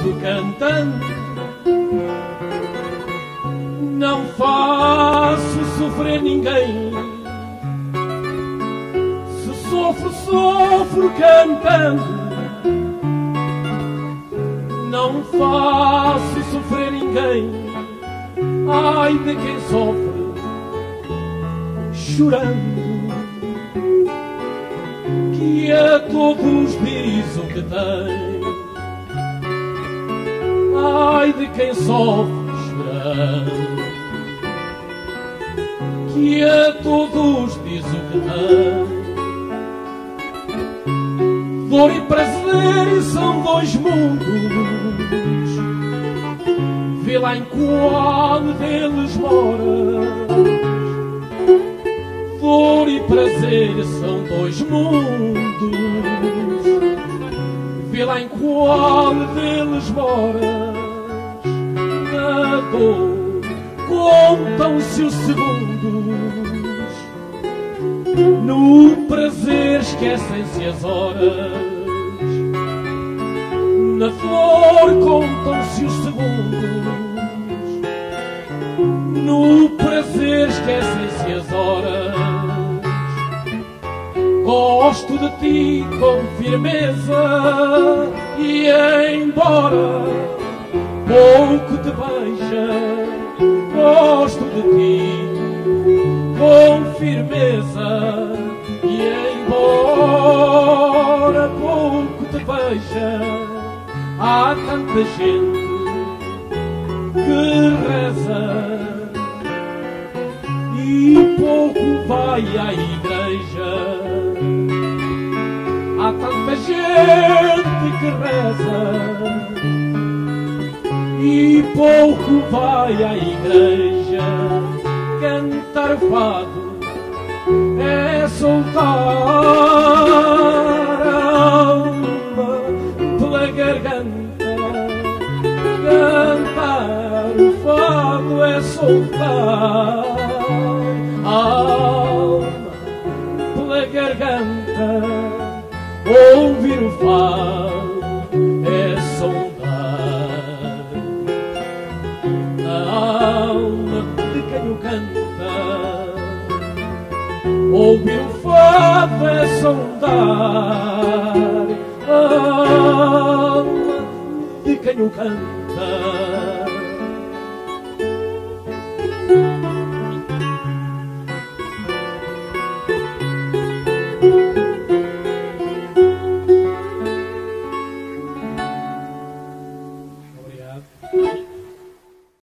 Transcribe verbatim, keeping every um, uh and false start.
vivo cantando, não faço sofrer ninguém. Se sofro, sofro cantando, não faço sofrer ninguém. Ai de quem sofre chorando, que a todos diz o que tem. Ai de quem sofre chorando, que a todos diz o que tem. Dor e prazer são dois mundos, vê lá em qual deles moras. Dor e prazer são dois mundos, vê lá em qual deles moras. Na dor contam-se os segundos, no prazer esquecem-se as horas. Na dor contam-se os segundos, no prazer esquecem-se as horas. Gosto de ti com firmeza, e embora pouco te veja, gosto de ti com firmeza, e embora pouco te veja. Há tanta gente que reza e pouco vai à igreja. Há tanta gente que reza e pouco vai à igreja. Cantar fado é soltar a alma pela garganta. Cantar o fado é soltar a alma pela garganta. Ouvir o fado é soltar a alma de quem o canta. Ouvir o fado é soltar a alma de quem o canta.